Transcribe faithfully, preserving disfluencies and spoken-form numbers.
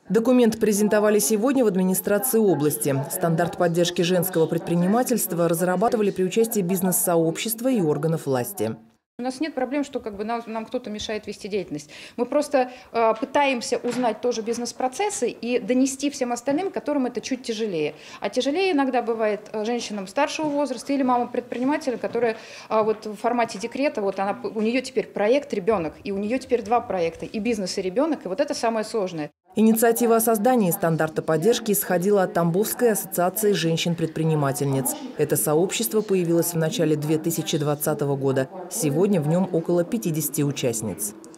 Документ презентовали сегодня в администрации области. Стандарт поддержки женского предпринимательства разрабатывали при участии бизнес-сообщества и органов власти. У нас нет проблем, что как бы нам, нам кто-то мешает вести деятельность. Мы просто э, пытаемся узнать тоже бизнес-процессы и донести всем остальным, которым это чуть тяжелее. А тяжелее иногда бывает женщинам старшего возраста или мамам предпринимателя, которая э, вот в формате декрета, вот она, у нее теперь проект ребенок, и у нее теперь два проекта, и бизнес, и ребенок, и вот это самое сложное. Инициатива о создании стандарта поддержки исходила от Тамбовской ассоциации женщин-предпринимательниц. Это сообщество появилось в начале две тысячи двадцатого года. Сегодня в нем около пятидесяти участниц.